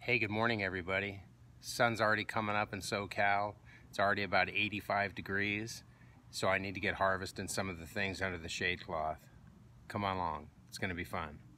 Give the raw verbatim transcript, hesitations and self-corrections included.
Hey, good morning everybody. Sun's already coming up in SoCal. It's already about eighty-five degrees, so I need to get harvesting some of the things under the shade cloth. Come on along, it's gonna be fun.